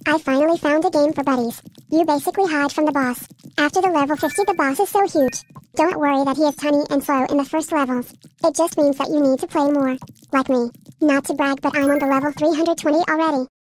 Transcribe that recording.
I finally found a game for buddies. You basically hide from the boss. After the level 50 the boss is so huge. Don't worry that he is tiny and slow in the first levels. It just means that you need to play more. Like me. Not to brag but I'm on the level 320 already.